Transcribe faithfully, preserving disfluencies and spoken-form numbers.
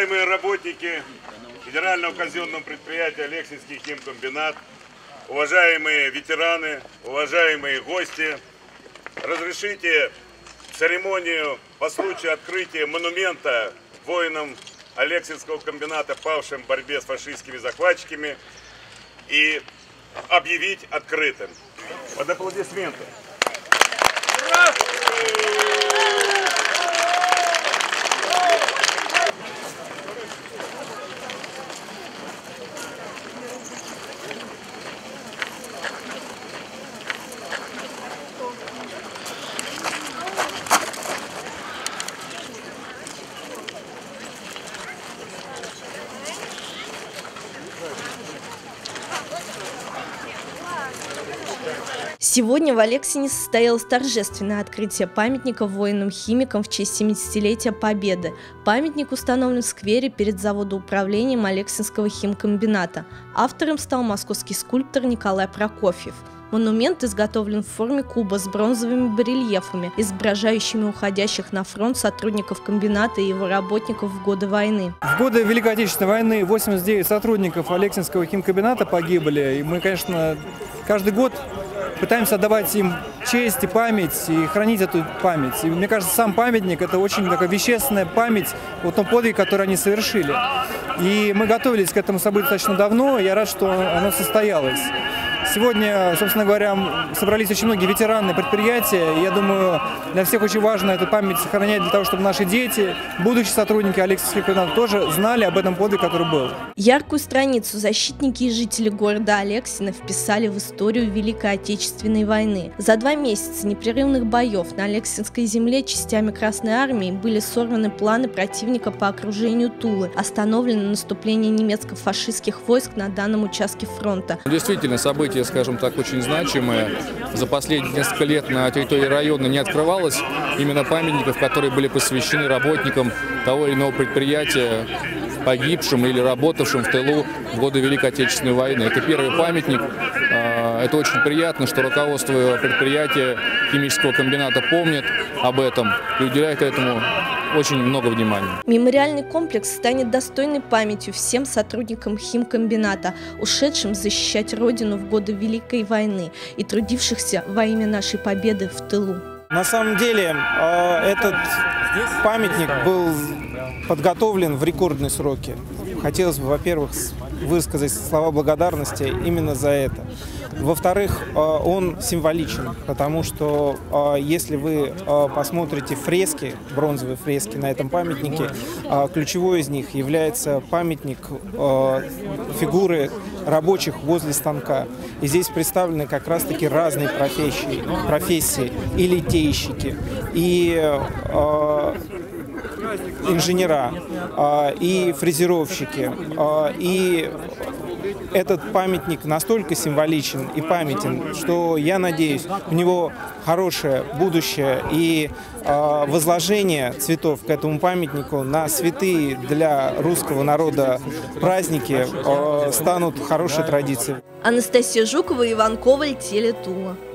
Уважаемые работники Федерального казенного предприятия Алексинский химкомбинат, уважаемые ветераны, уважаемые гости, разрешите церемонию по случаю открытия монумента воинам Алексинского комбината, павшим в борьбе с фашистскими захватчиками, и объявить открытым. Под аплодисменты. Сегодня в Алексине состоялось торжественное открытие памятника воинам-химикам в честь семидесятилетия Победы. Памятник установлен в сквере перед заводоуправлением Алексинского химкомбината. Автором стал московский скульптор Николай Прокофьев. Монумент изготовлен в форме куба с бронзовыми барельефами, изображающими уходящих на фронт сотрудников комбината и его работников в годы войны. В годы Великой Отечественной войны восемьдесят девять сотрудников Алексинского химкомбината погибли. И мы, конечно, каждый год пытаемся отдавать им честь и память, и хранить эту память. И мне кажется, сам памятник – это очень такая вещественная память о том подвиге, который они совершили. И мы готовились к этому событию достаточно давно, и я рад, что оно состоялось. Сегодня, собственно говоря, собрались очень многие ветераны предприятия, и я думаю, для всех очень важно эту память сохранять для того, чтобы наши дети, будущие сотрудники Алексинского комбината тоже знали об этом подвиге, который был. Яркую страницу защитники и жители города Алексина вписали в историю Великой Отечественной войны. За два месяца непрерывных боев на Алексинской земле частями Красной Армии были сорваны планы противника по окружению Тулы, остановлено наступление немецко-фашистских войск на данном участке фронта. Действительно, события, скажем так, очень значимые. За последние несколько лет на территории района не открывалось именно памятников, которые были посвящены работникам того или иного предприятия, погибшим или работавшим в тылу в годы Великой Отечественной войны. Это первый памятник. Это очень приятно, что руководство предприятия химического комбината помнит об этом и уделяет этому очень много внимания. Мемориальный комплекс станет достойной памятью всем сотрудникам химкомбината, ушедшим защищать Родину в годы Великой войны и трудившихся во имя нашей победы в тылу. На самом деле этот памятник был подготовлен в рекордные сроки. Хотелось бы, во-первых, высказать слова благодарности именно за это. Во-вторых, он символичен, потому что если вы посмотрите фрески, бронзовые фрески на этом памятнике, ключевой из них является памятник фигуры рабочих возле станка. И здесь представлены как раз-таки разные профессии, профессии и литейщики, и инженера, и фрезеровщики, и этот памятник настолько символичен и памятен, что я надеюсь, у него хорошее будущее, и э, возложение цветов к этому памятнику на святые для русского народа праздники э, станут хорошей традицией. Анастасия Жукова, Иван Коваль, Теле Тула.